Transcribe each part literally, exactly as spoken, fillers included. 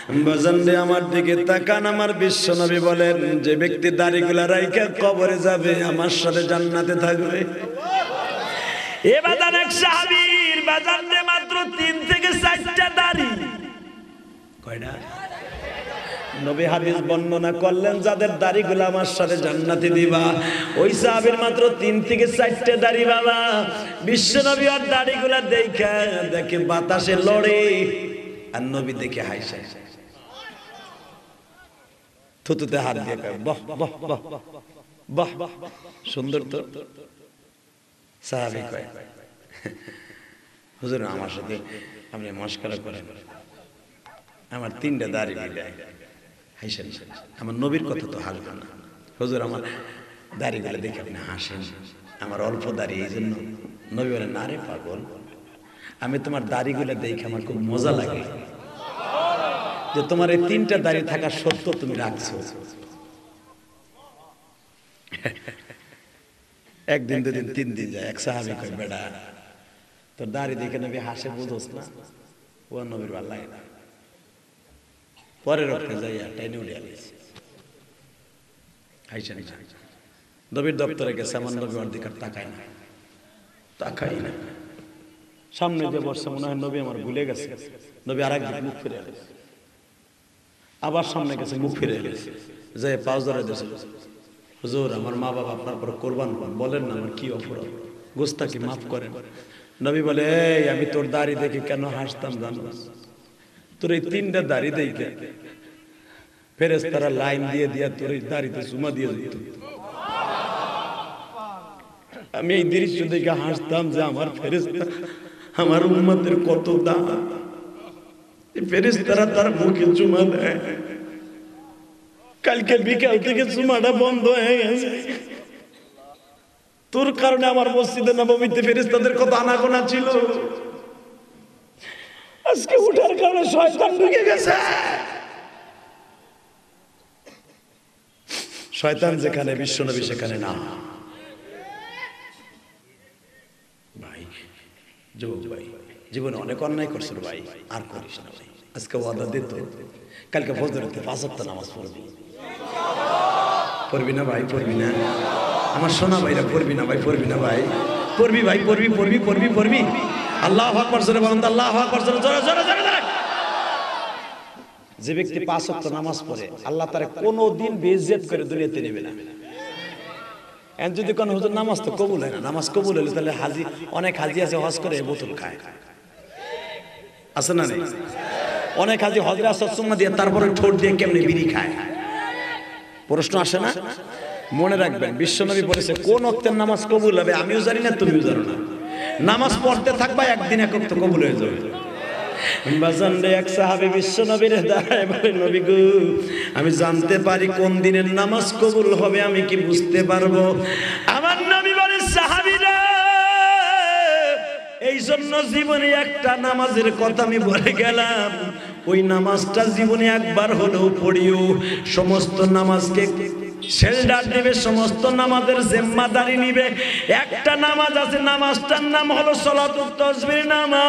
বাজান রে আমার দিকে তাকান, আমার বিশ্বনবী বলেন যে ব্যক্তি দাড়িগুলা রাইখা কবরে যাবে আমার সাথে জান্নাতে থাকবে। এ বাজান এক সাহাবীর বাজান রে মাত্র তিন থেকে চারটা দাড়ি। কয়টা? নবী হাদিস বর্ণনা করলেন যাদের দাড়িগুলো আমার সাথে জান্নাতে দিবা, ওই সাহাবীর মাত্র তিন থেকে চারটা দাড়ি। বাবা বিশ্বনবী আর দাড়িগুলা দেখা দেখে বাতাসে লড়ে, আর নবী দেখে হাসে, থুতুতে হাত দিয়ে কয় বাহ বাহ বাহ বাহ বাহ, সুন্দর তো। সাহাবী কয় হুজুর আমার সাথে আপনি মস্করা করেন, আমার তিনটা দাড়ি মিলে হাসেন, আমার নবীর কথা তো হাসবেন না। হুজুর আমার দাড়িগুলো দেখে আপনি হাসেন, আমার অল্প দাড়ি এই জন্য। নবী বলেন না রে পাগল, আমি তোমার দাড়িগুলো দেখে আমার খুব মজা লাগে যে তোমার এই তিনটা দাড়ি থাকা সত্ত্বেও তুমি রাখছো। একদিন দুদিন তিন দিন যায়, এক সাহাবী কয় বেটা তোর দাড়ি দেখে নবী হাসে বুঝোস না, ও নবীর ভালো লাগে না। পরে রক্ষে যাইয়া টেনে উঠে আলিস হাইসেন। নবীর দপ্তরে গেছে, আমার নবী ওর দিকে তাকায় না, তাকাই না। সামনে যে বসছে মনে হয় নবী আমার ভুলে গেছে, নবী আর একদিন মুখ ফিরে এলেছে। আবার সামনে গেছে, মুখ ফিরে এলেছে, যে পাঁচ ধরে দিয়েছে হুজুর আমার মা বাবা আপনার পর কোরবান বলেন না আমার কি অপরাধ, গোস্তাকি মাফ করেন। নবী বলে এই আমি তোর দাড়ি দেখে কেন হাসতাম জানো? তোর এই তিনটা দাড়ি দেখে ফেরেশতারা লাইন দিয়ে দিয়া তোর এই দাড়িতে চুমা দিয়ে দিত। আমি এই দৃশ্য দেখে হাসতাম যে আমার ফেরেশতা আমার উম্মতের কত দাম, এই ফেরেশতারা তার মুখে চুমা দেয়। কালকে বিকাল থেকে চুমাটা বন্ধ হয়ে গেছে, তোর কারণে আমার মসজিদে নববীতে ফেরেশতাদের কত আনাগোনা ছিল, আজকে উঠার কারণে শয়তান ঢুকে গেছে। শয়তান যেখানে বিশ্বনবী সেখানে না। ভাই যুবক ভাই, জীবনে অনেক অন্যায় করছিল ভাই, আর করিস না ভাই। আজকে ওয়াদা দিত কালকে ফজরেতে পাঁচ ওয়াক্ত নামাজ পড়বি, পড়বি না ভাই? পড়বি না? আমার সোনা ভাইরা পড়বি না ভাই? পড়বি না ভাই? পড়বি ভাই, পড়বি পড়বি পড়বি পড়বি। আল্লাহু আকবার জোরে বলেন তো, আল্লাহু আকবার জোরে জোরে জোরে জোরে। যে ব্যক্তি পাঁচ ওয়াক্ত নামাজ পড়ে আল্লাহ তারে কোনোদিন বেইজ্জত করে দুনিয়াতে নেবে না। এন যদি কোন হুজুর নামাজ তো কবুল হয় না, নামাজ কবুল হলে তাহলে হাজি, অনেক হাজি আছে হজ করে বোতল খায়, আছে না নেই? অনেক হাজি হজরে আসর সুন্নাহ দিয়ে তারপরে ঠোঁট দিয়ে কেমনে বিড়ি খায়, প্রশ্ন আসে না? মনে রাখবেন বিশ্বনবী বলেছে কোন ওয়াক্তের নামাজ কবুল হবে আমিও জানি না, তুমিও জানো না। নামাজ পড়তে থাকবা, একদিন এক ওয়াক্ত কবুল হয়ে যাবে। বাজান রে এক সাহাবী বিশ্বনবীর দাঁড়ায় বলে নবী গো আমি জানতে পারি কোন দিনের নামাজ কবুল হবে, আমি কি বুঝতে পারবো? আমার নবী বলে সাহাবীরা এই জন্য জীবনে একটা নামাজের কথা আমি বলে গেলাম, ওই নামাজটা জীবনে একবার হলেও পড়িও। সমস্ত নামাজকে শেল্ডার দিবে, সমস্ত নামাজের জিম্মাদারি নিবে। একটা নামাজ আছে, নামাজটার নাম হলো সালাতুত তাসবিহ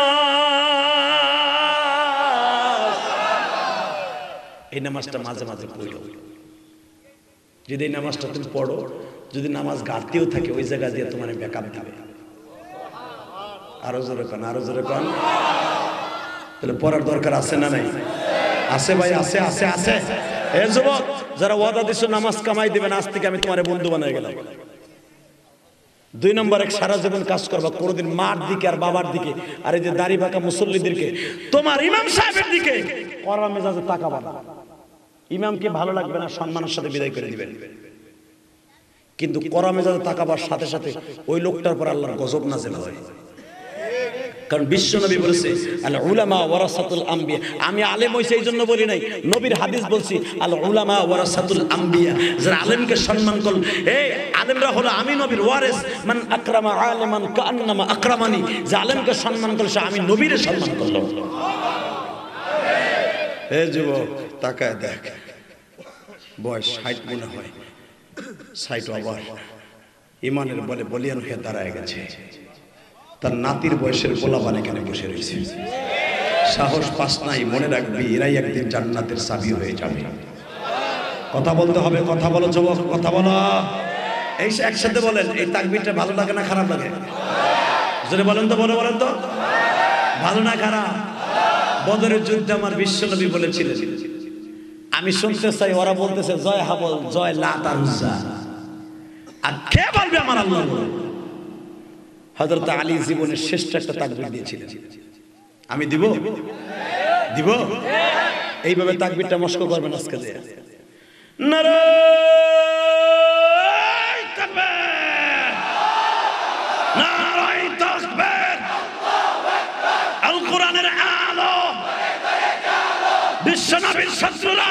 নামাজ। এই নামাজটা মাঝে মাঝে পড়ো, যদি এই নামাজটা তুমি পড়ো, যদি নামাজ ঘাটতিও থাকে ওই জায়গা দিয়ে তোমার ব্যাকআপ দিবে। আরো জোরে কান, আরো জোরে কান। তাহলে পড়ার দরকার আছে না নাই? আছে ভাই, আছে আছে আছে। এ যুবক যারা ওয়াদা দিছো নামাজ কামাই দিবেন, আজ থেকে আমি তোমার বন্ধু বানাই গেলাম। দুই নম্বর, এক সারা জীবন কাজ করবা, কোনোদিন মার দিকে আর বাবার দিকে আর এই যে দাড়ি বাঁকা মুসল্লিদেরকে তোমার ইমাম সাহেবের দিকে কড়া মেজাজে তাকাবা না। ইমামকে ভালো লাগবে না, সম্মানের সাথে বিদায় করে দিবেন, কিন্তু কড়া মেজাজে তাকাবার সাথে সাথে ওই লোকটার পর আল্লাহর গজব নাযিল হয়। কারণ বিশ্বনবী বলেছে আল উলামা ওয়ারাসাতুল আম্বিয়া। আমি আলেম হইছি এই জন্য বলি নাই, নবীর হাদিস বলছি আল উলামা ওয়ারাসাতুল আম্বিয়া। যারা আলেমকে সম্মান করল, এই আলেমরা হলো আমি নবীর ওয়ারিস। মান আকরামা আলিমান কান্নামা আকরামানি। যে আলেমকে সম্মান করল সে আমি নবীর সম্মান করলো। এ যুবক তাকায় দেখ, বয়স ষাট মনে হয়, ষাট আবার ইমানের বলে বলিয়ান হয়ে দাঁড়ায় গেছে। তার নাতির বয়সের পোলাপান এখানে বসে রয়েছে। সাহস পাস নাই, মনে রাখবি এরাই একদিন জান্নাতের চাবি হয়ে যাবে। কথা বলতে হবে, কথা বলো যুবক, কথা বলো। এই একসাথে বলেন, এই তাকবীরটা ভালো লাগে না খারাপ লাগে? যদি বলেন তো, বলে বলেন তো, ভালো না খারাপ? বদরের যুদ্ধে আমার বিশ্বনবী বলেছিলেন, আমি শুনতে চাই ওরা বলতেছে জয় হাবল, জয় লাত আর উজ্জা, আর কে বলবে আমার আল্লাহ? হযরত আলী জীবনের শ্রেষ্ঠ একটা তাকবীর দিয়েছিলেন। আমি দিব দিব এইভাবে তাকবীরটা মস্ক করবেন আজকে যে নারায়ে তাকবীর, নারায়ে তাকবীর, আল কোরআনের আলো, বিশ্বনবীর শত্রুরা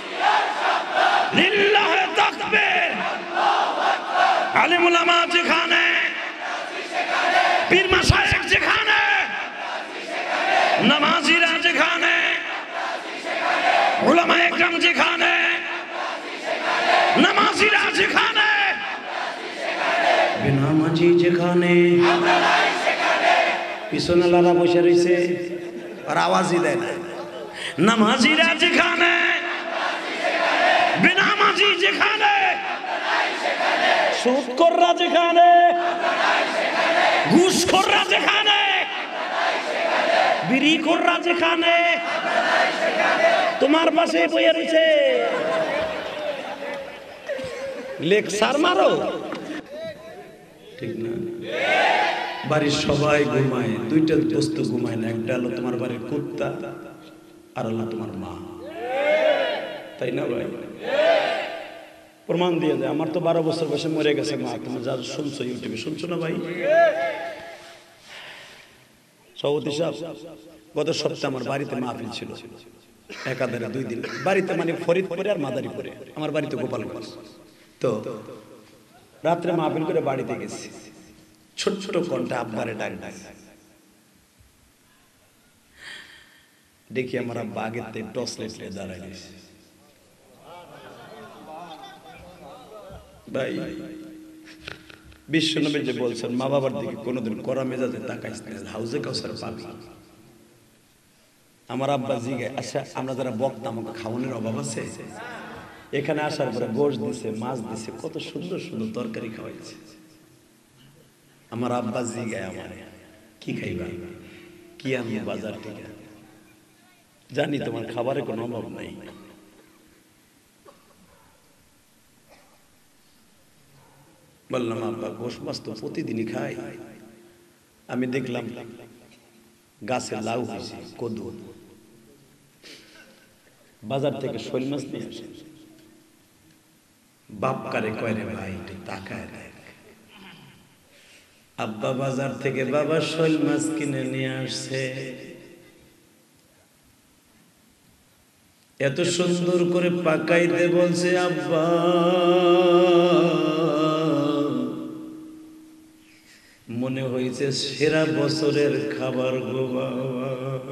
লিল্লাহে তাকবীর, আলিম উলামা যেখানে, পীর মাশায়েখ যেখানে, নামাজিরা যেখানে, উলামায়ে একরাম যেখানে, নামাজিরা যেখানে, বেনামাজি যেখানে, পিছনে লারা বসে রয়েছে আর আওয়াজই দেয় না। নামাজিরা যেখানে, বেনামাজি যেখানে, সুদখোররা যেখানে, ঘুষখোররা যেখানে, বিড়িখোররা যেখানে, তোমার পাশে বইয়ে রয়েছে লেকচার মারো, ঠিক না? বাড়ির সবাই ঘুমায়, দুইটা বস্তু ঘুমায় না, একটা হলো তোমার বাড়ির কুত্তা আর হলো তোমার মা, তাই না ভাই? প্রমাণ দিয়ে দেয়। আমার তো বারো বছর বয়সে মরে গেছে মা, তুমি যা শুনছো ইউটিউবে, শুনছো না ভাই? সভাপতি সাহেব, গত সপ্তাহে আমার বাড়িতে মাহফিল ছিল, একাধারে দুই দিন বাড়িতে, মানে ফরিদপুরে আর মাদারীপুরে, আমার বাড়িতে গোপালগঞ্জ। তো রাত্রে মাহফিল করে বাড়িতে গেছি, ছোট ছোট কণ্ঠে আব্বারে ডাক ডাক দেখি আমার আব্বা আগের থেকে টর্চ লাইট নিয়ে দাঁড়ায় গেছে। ভাই, বিশ্বনবী যে বলছেন মা বাবার দিকে কোনোদিন কড়া মেজাজে তাকাইস না, হাউজে কাউসার পাবি। আমার আব্বা জিগায়, আচ্ছা আমরা যারা বক্তা, আমাকে খাওয়ানোর অভাব আছে? এখানে আসার পরে গোশত দিছে, মাছ দিছে, কত সুন্দর সুন্দর তরকারি খাওয়াইছে। আমার আব্বা জিগায় আমার, কি খাইবা, কি আনবো বাজার থেকে? জানি তোমার খাবারে কোনো অভাব নাই। বললাম আব্বা গোশত মাছ তো প্রতিদিনই খাই। আমি দেখলাম গাছে লাউ হয়েছে, কদু, বাজার থেকে শৈল মাছ নিয়ে আসে। বাপ কারে কয় রে ভাই, একটু তাকায় দেখ। আব্বা বাজার থেকে বাবা শৈল মাছ কিনে নিয়ে আসছে, এত সুন্দর করে পাকাইতে বলছে। আব্বা মনে হয়েছে সেরা বছরের খাবার গো বাবা।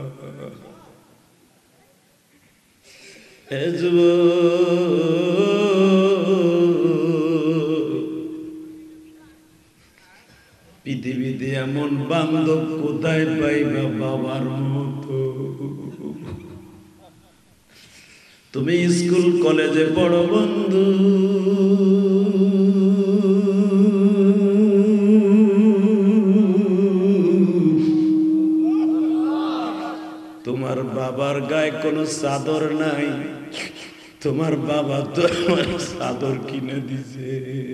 পৃথিবীতে এমন বান্ধব কোথায় পাইবা বাবার মতো? তুমি স্কুল কলেজে পড়ো বন্ধু, তোমার বাবার গায়ে কোনো চাদর নাই, তোমার বাবা তো আমার চাদর কিনে দিছে।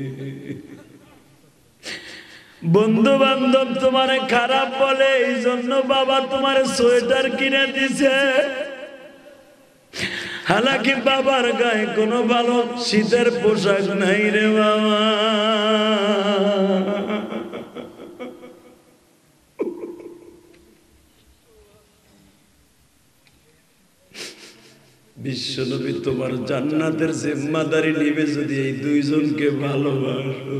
বন্ধু বান্ধব তোমারে খারাপ বলে, এই জন্য বাবা তোমার সোয়েটার কিনে দিছে। হালাকি বাবার গায়ে কোনো ভালো শীতের পোশাক নাই রে বাবা। বিশ্বনবী তোমার জান্নাতের জিম্মাদারি নিবে যদি এই দুইজনকে ভালোবাসো।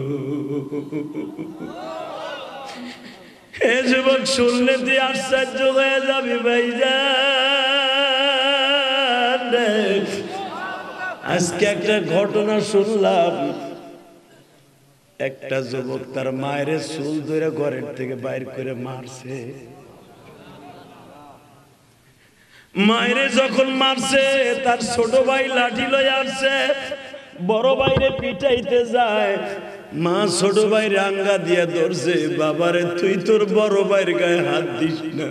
হে যুবক, শুনলে তুই আশ্চর্য হয়ে যাবি ভাইজান। আজকে একটা ঘটনা শুনলাম, একটা যুবক তার মায়ের চুল ধরে ঘরের থেকে বাইর করে মারছে। মায়েরে যখন মারছে তার ছোট ভাই লাঠি লয়ে আসছে, বড় ভাইরে পিটাইতে যায়, মা ছোট ভাইরে আঙ্গা দিয়ে ধরছে, বাবারে তুই তোর বড় ভাইয়ের গায়ে হাত দিস না।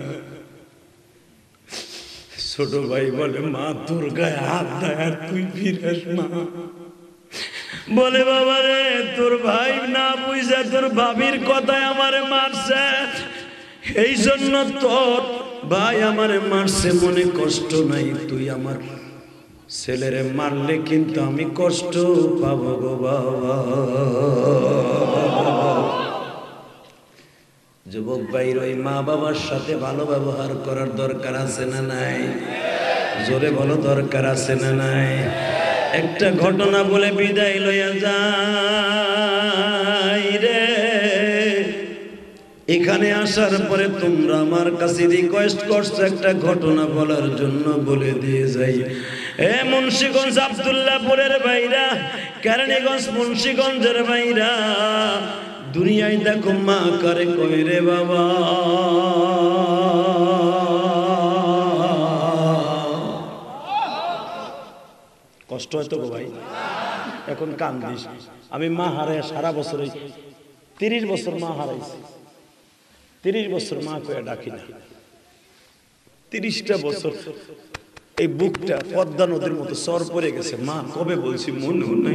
ছোট ভাই বলে মা তোর গায়ে হাত দেয় আর তুই ফিরাস মা। বলে বাবারে তোর ভাই না বুঝে তোর ভাবির কথায় আমারে মারছে, এই জন্য তোর ভাই আমারে মারছে, মনে কষ্ট নাই, তুই আমার ছেলেরে মারলে কিন্তু আমি কষ্ট পাবো গো বাবা। যুবক ভাইর ওই মা বাবার সাথে ভালো ব্যবহার করার দরকার আছে না নাই? জোরে বলো দরকার আছে না নাই? একটা ঘটনা বলে বিদায় লইয়া যাই রে। এখানে আসার পরে তোমরা আমার কাছে রিকোয়েস্ট করছো একটা ঘটনা বলার জন্য, বলে দিয়ে যাই। এ মুন্সিগঞ্জ আব্দুল্লাহপুরের ভাইরা, কেরানীগঞ্জ মুন্সিগঞ্জের ভাইরা, দুনিয়ায় দেখো মা করে কই রে বাবা। কষ্ট হয়তো গো ভাই, এখন কান্দিস। আমি মা হারাই সারা বছর, তিরিশ বছর মা হারাইছি, তিরিশ বছর মা কয়ে ডাকি না। তিরিশটা বছর এই বুকটা পদ্মা নদীর মতো সর পড়ে গেছে, মা কবে বলছি মনেও নাই।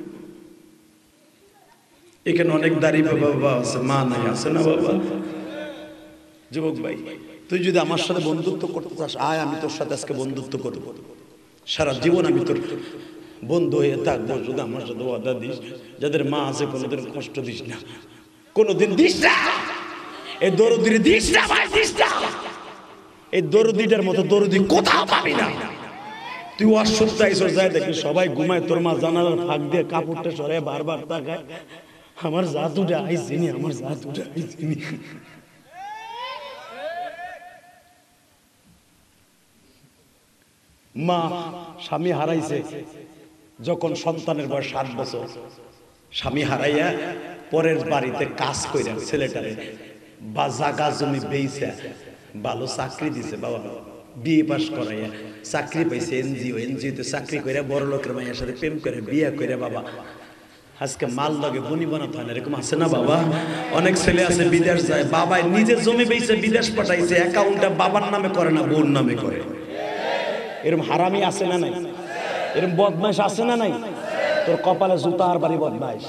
এখানে অনেক দাড়ি বাবা আছে, মা নাই, আছে না বাবা? যুবক ভাই তুই যদি আমার সাথে বন্ধুত্ব করতে চাস আয়, আমি তোর সাথে আজকে বন্ধুত্ব করবো, সারা জীবন আমি তোর বন্ধু হয়ে থাকবো, যদি আমার সাথে ওয়াদা দিস। যাদের মা আছে কোনোদিন কষ্ট দিস না, কোনোদিন দিস না, এই দরদিরে দিস না ভাই, দিস না। এই দরদিটার মতো দরদি কোথাও পাবি না। তুই অসুস্থ আইসর যায় দেখি সবাই ঘুমায়, তোর মা জানালার ফাঁক দিয়ে কাপড়টা সরে বারবার তাকায়, আমার জাদুটা আইসিনি, আমার জাদুটা আইসিনি। মা স্বামী হারাইছে যখন সন্তানের বয়স সাত বছর, স্বামী হারাইয়া পরের বাড়িতে কাজ কইরা ছেলেটারে বা জাগা জমি বেইছে, ভালো চাকরি দিছে বাবা, বিয়ে পাস করাইয়া চাকরি পাইছে, এনজিও এনজিওতে চাকরি করে বড় লোকের মায়ের সাথে প্রেম করে বিয়ে করে বাবা আজকে মাল লগে বনি বানাতে হয় না, এরকম আছে না বাবা? অনেক ছেলে আছে বিদেশ যায়, বাবা নিজে জমি বেইছে বিদেশ পাঠাইছে, অ্যাকাউন্টটা বাবার নামে করে না বোন নামে করে। এরকম হারামি আছে না নাই? এরকম বদমাইশ আছে না নাই? তোর কপালে জুতার বাড়ি বদমাইশ।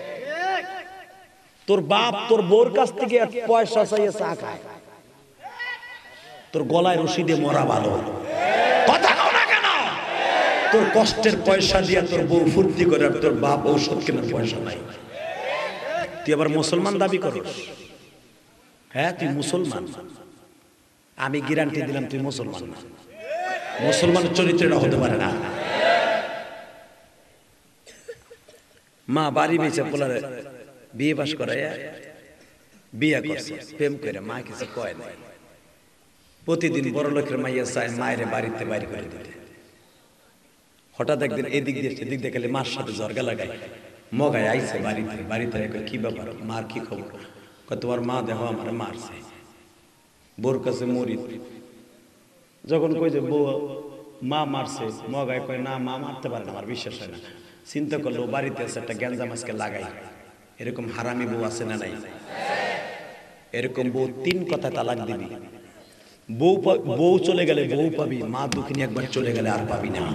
তোর বাপ তোর বোর কাছ থেকে পয়সা চাইয়ে চা খায়, তোর গলায় রশি দিয়ে মরা ভালো। কথা কও না কেন? তোর কষ্টের পয়সা দিয়ে তোর বউ ফুর্তি করে, আর তোর বাপ ঔষধ কেনার পয়সা নাই। তুই আবার মুসলমান দাবি করিস? হ্যাঁ তুই মুসলমান, আমি গ্যারান্টি দিলাম তুই মুসলমান না। মুসলমানের চরিত্রটা হতে পারে না। মা বাড়ি বেঁচে পোলারে বিয়ে পাস করায় বিয়ে করছে, প্রেম করে মা কিছু কয় নাই। প্রতিদিন বড় লোকের মাইয়া চায় মায়ের বাড়িতে বাইরে করে দিতে। হঠাৎ একদিন এদিক দিয়ে সেদিক দিয়ে গেলে মার সাথে জর্গা লাগায়, মগায় আইছে বাড়িতে। বাড়িতে কি ব্যাপার, মার কি খবর? তোমার মা দেখো আমার মারছে। বোর কাছে মরি যখন কই যে বউ মা মারছে, মগায় কয় না মা মারতে পারে না, আমার বিশ্বাস হয় না। চিন্তা করলো বাড়িতে আছে একটা গ্যাঞ্জা মাছকে লাগাই। এরকম হারামি বউ আছে না নাই? এরকম বউ তিন কথা তালাক দিবি। বউ বউ চলে গেলে বউ পাবি, মা দুঃখিনী একবার চলে গেলে আর পাবি না।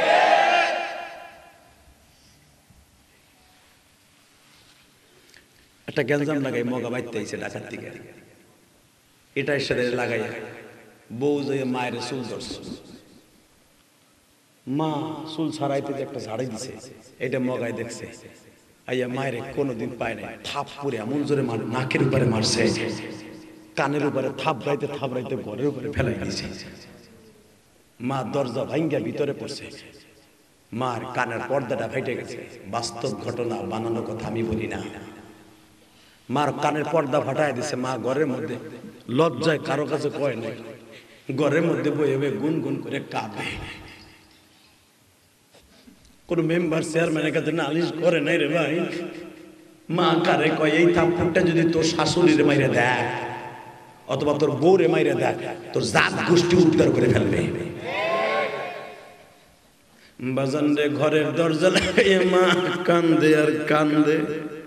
একটা গ্যাঞ্জাম লাগাই মগা বাইতে আইছে ঢাকার থেকে, এটার সাথে লাগাই বউ যে মায়ের চুল ধরছে, মা চুল ছাড়াইতে একটা ঝাড়াই দিছে, এটা মগায় দেখছে। আইয়া মায়ের কোনোদিন পায় নাই, থাপ পরে এমন জোরে মার, নাকের উপরে মারছে, কানের উপরে থাপড়াইতে থাপড়াইতে ঘরের উপরে ফেলাই দিছে। মা দরজা ভাঙ্গা ভিতরে পড়ছে, মার কানের পর্দাটা ফেটে গেছে। বাস্তব ঘটনা, বানানো কথা আমি বলি না। মার কানের পর্দা ফাটাই দিছে, মা ঘরের মধ্যে লজ্জায় কারো কাছে কয় নাই, ঘরের মধ্যে বয়ে বয়ে গুন গুন করে কাঁদে। কোন মেম্বার চেয়ারম্যানের কাছে নালিশ করে নাই রে ভাই। মা কারে কয় এই থাপ্পড়টা যদি তোর শাশুড়ির মাইরে দেয় অথবা তোর বউরে মাইরে দেয়, তোর জাত গোষ্ঠী উদ্ধার করে ফেলবে। বাজান রে ঘরের দরজা লাগিয়ে মা কান্দে আর কান্দে